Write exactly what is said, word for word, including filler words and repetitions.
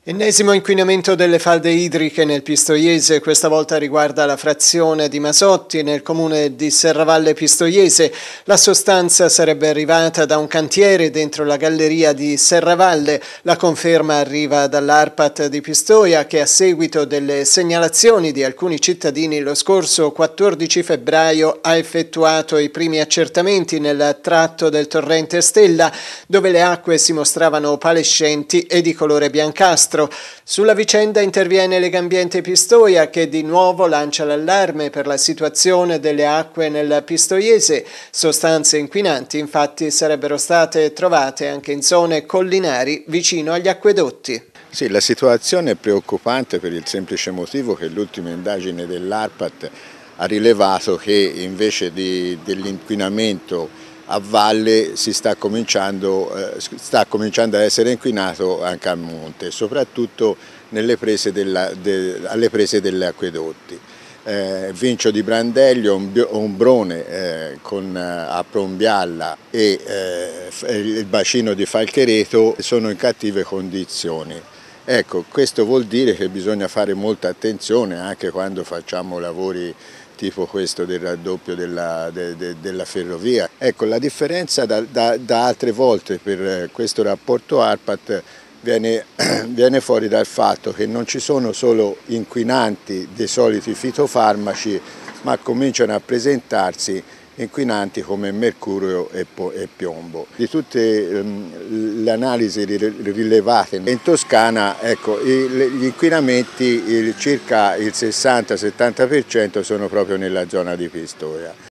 Ennesimo inquinamento delle falde idriche nel Pistoiese, questa volta riguarda la frazione di Masotti nel comune di Serravalle Pistoiese. La sostanza sarebbe arrivata da un cantiere dentro la galleria di Serravalle. La conferma arriva dall'ARPAT di Pistoia che a seguito delle segnalazioni di alcuni cittadini lo scorso quattordici febbraio ha effettuato i primi accertamenti nel tratto del torrente Stella, dove le acque si mostravano opalescenti e di colore biancastro. Sulla vicenda interviene Legambiente Pistoia che di nuovo lancia l'allarme per la situazione delle acque nel Pistoiese. Sostanze inquinanti infatti sarebbero state trovate anche in zone collinari vicino agli acquedotti. Sì, la situazione è preoccupante per il semplice motivo che l'ultima indagine dell'ARPAT ha rilevato che invece dell'inquinamento a valle si sta cominciando, eh, sta cominciando ad essere inquinato anche a monte, soprattutto nelle prese della, de, alle prese degli acquedotti. Eh, Vincio di Brandello, Ombrone eh, con eh, a Prombialla e eh, il bacino di Falchereto sono in cattive condizioni. Ecco, questo vuol dire che bisogna fare molta attenzione anche quando facciamo lavori tipo questo del raddoppio della, de, de, della ferrovia. Ecco, la differenza da, da, da altre volte per questo rapporto ARPAT viene, viene fuori dal fatto che non ci sono solo inquinanti dei soliti fitofarmaci, ma cominciano a presentarsi inquinanti come mercurio e, e piombo. Di tutte um, le analisi rilevate in Toscana, ecco, gli inquinamenti il, circa il sessanta settanta per cento sono proprio nella zona di Pistoia.